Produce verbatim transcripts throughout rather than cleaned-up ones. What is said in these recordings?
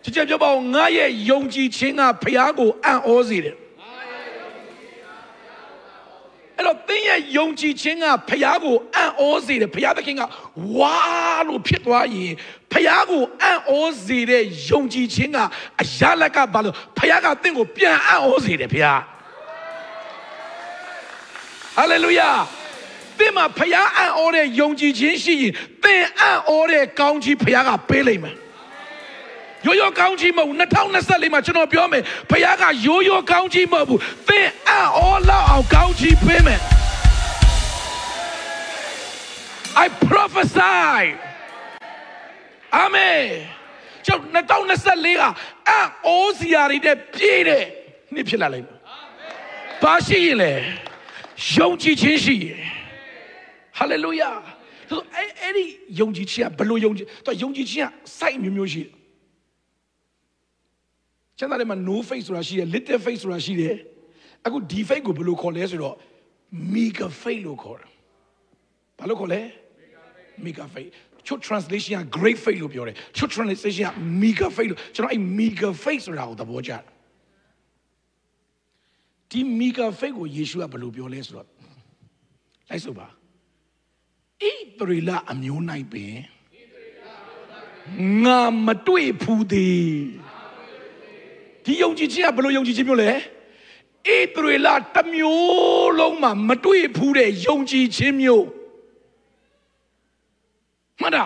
直接就把我也用之前啊，培养过按我似的。哎，咯，等下用之前啊，培养过按我似的，培养的听啊，哇，路撇多嘢，培养过按我似的用之前啊，哎呀，那个把路培养个等我变按我似的培养。哈利路亚！对嘛，培养按我的用之前是，等按我的讲起培养个背嚟嘛。有有讲起冇，那套那啥嚟嘛？就那表妹，培养个有有讲起冇不？等按我老讲起背咩 ？I prophesy， 阿妹，就那套那啥嚟啊？按我是啊，你的别的，你撇来嚟，把戏嘞，用之前是，哈利路亚。他说：“哎哎，你用之前不如用之，他用之前晒苗苗是。” 现在你们 no face ဆိုတာရှိတယ် little face ဆိုတာရှိတယ်အခုဒီ face ကိုဘယ်လိုခေါ်လဲဆိုတော့ mega face လို့ခေါ်တာဘာလို့ခေါ်လဲ mega face ချုပ် translation က great face လို့ပြောတယ်ချုပ် translation က mega face လို့ကျွန်တော်အဲ့ mega face ဆိုတာကိုသဘောကျတယ်ဒီ mega face ကိုယေရှုကဘယ်လိုပြောလဲဆိုတော့လိုက်ဆိုပါဣသရေလအမျိုး၌ပင်ငါမတွေ့ဘူးသည်ဒီယုံကြည်ခြင်းကဘယ်လိုယုံကြည်ခြင်းမျိုးလဲဣသရေလတစ်မျိုးလုံးမှာမတွေ့ဘူးတဲ့ယုံကြည်ခြင်းမျိုးမှန်တာ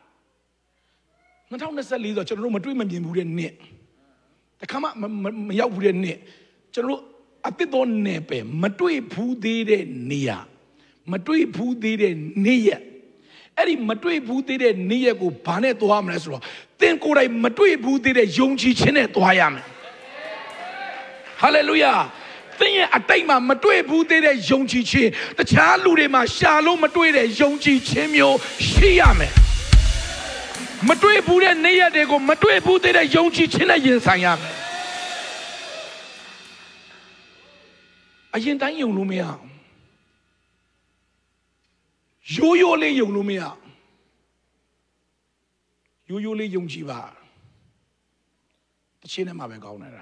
2024ဆိုကျွန်တော်တို့မတွေ့မမြင်ဘူးတဲ့နှစ်တခါမှမရောက်ဘူးတဲ့နှစ်ကျွန်တော်တို့အသစ်တော်နယ်ပဲမတွေ့ဘူးသေးတဲ့နေရာမတွေ့ဘူးသေးတဲ့နေ့ရက်အဲ့ဒီမတွေ့ဘူးသေးတဲ့နေ့ရက်ကိုဘာနဲ့သွားမလဲဆိုတော့သင်ကိုယ်တိုင်မတွေ့ဘူးသေးတဲ့ယုံကြည်ခြင်းနဲ့သွားရမယ်ဟာလေလုယာသင်ရဲ့အတိတ်မှာမတွေ့ဘူးသေးတဲ့ယုံကြည်ခြင်းတခြားလူတွေမှာရှာလို့မတွေ့တဲ့ယုံကြည်ခြင်းမျိုးရှိရမယ်မတွေ့ဘူးတဲ့နေ့ရက်တွေကိုမတွေ့ဘူးသေးတဲ့ယုံကြည်ခြင်းနဲ့ရင်ဆိုင်ရမယ်အရင်တိုင်းယုံလို့မရရိုးရိုးလေးယုံလို့မရရိုးရိုးလေးယုံကြည်ပါတစ်ချိန်နဲ့မှပဲကောင်းနေတာ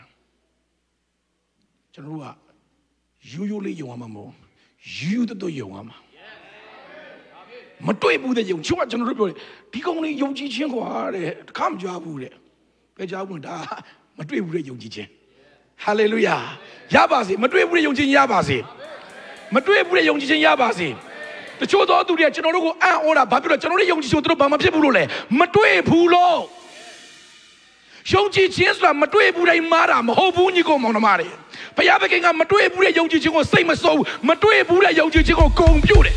ကျွန်တော်တို့ကရိုးရိုးလေးယုံရမှာမဟုတ်ယူတတ်ယုံရမှာမတွေ့ဘူးတဲ့ယုံချွတ်ကျွန်တော်တို့ပြောတယ်ဒီကောင်လေးယုံကြည်ခြင်းကွာတဲ့တခါမကြွားဘူးတဲ့ပဲကြားဘူးဒါမတွေ့ဘူးတဲ့ယုံကြည်ခြင်းဟာလေလုယာရပါစေမတွေ့ဘူးတဲ့ယုံကြည်ခြင်းရပါစေမတွေ့ဘူးတဲ့ယုံကြည်ခြင်းရပါစေတချို့သောသူတွေကကျွန်တော်တို့ကိုအံ့ဩတာဘာဖြစ်လို့ကျွန်တော်တို့ယုံကြည်ခြင်းတို့ဘာမှဖြစ်ဘူးလို့လဲမတွေ့ဘူးလို့ယုံကြည်ခြင်းဆိုတာမတွေ့ဘူးတိုင်းမားတာမဟုတ်ဘူးညီကောင်မောင်နှမတွေဘုရားသခင်ကမတွေ့ဘူးတဲ့ယုံကြည်ခြင်းကိုစိတ်မစိုးဘူးမတွေ့ဘူးတဲ့ယုံကြည်ခြင်းကိုဂုဏ်ပြုတယ်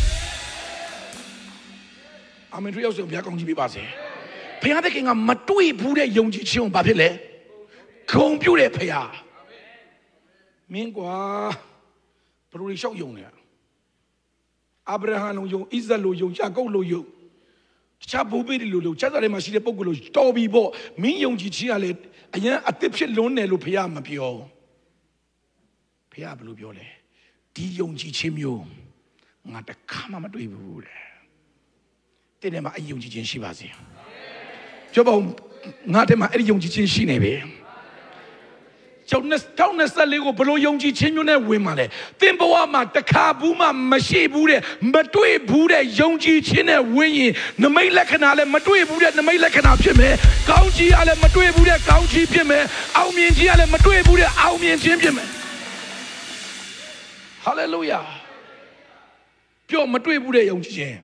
အာမင်တို့ရောက်ဆိုဘုရားကောင်းကြီးပေးပါစေဘုရားသခင်ကမတွေ့ဘူးတဲ့ယုံကြည်ခြင်းကိုဘာဖြစ်လဲဂုဏ်ပြုတယ်ဘုရားမင်းကွာဘယ်လိုလျှောက်ယုံလဲအာဗြဟံလိုယုံဣဇက်လိုယုံယာကုပ်လိုယုံတခြားဘိုးဘေးတွေလိုလိုချက်စားထဲမှာရှိတဲ့ပုံကလိုတော်ပြီပေါ့မင်းယုံကြည်ခြင်းကလည်းအရင်အသစ်ဖြစ်လွန်းတယ်လို့ဘုရားမပြောဘုရားဘယ်လိုပြောလဲဒီယုံကြည်ခြင်းမျိုးငါတခါမှမတွေ့ဘူးတဲ့တဲ့ထဲမှာအယုံကြည်ခြင်းရှိပါစေပြောပါဦးငါထဲမှာအဲ့ဒီယုံကြည်ခြင်းရှိနေပြီကျောင်းနဲ့တောင်းနဲ့ဆက်လေးကိုဘလို့ယုံကြည်ခြင်းမျိုးနဲ့ဝင်มาလဲသင်ဘဝမှာတခါဘူးမှမရှိဘူးတဲ့မတွေ့ဘူးတဲ့ယုံကြည်ခြင်းနဲ့ဝင်ရင်နမိတ်လက္ခဏာလည်းမတွေ့ဘူးတဲ့နမိတ်လက္ခဏာဖြစ်မယ်ကောင်းကြီးကလည်းမတွေ့ဘူးတဲ့ကောင်းကြီးဖြစ်မယ်အောင်မြင်ခြင်းကလည်းမတွေ့ဘူးတဲ့အောင်မြင်ခြင်းဖြစ်မယ်ဟာလေလုယာပြောမတွေ့ဘူးတဲ့ယုံကြည်ခြင်း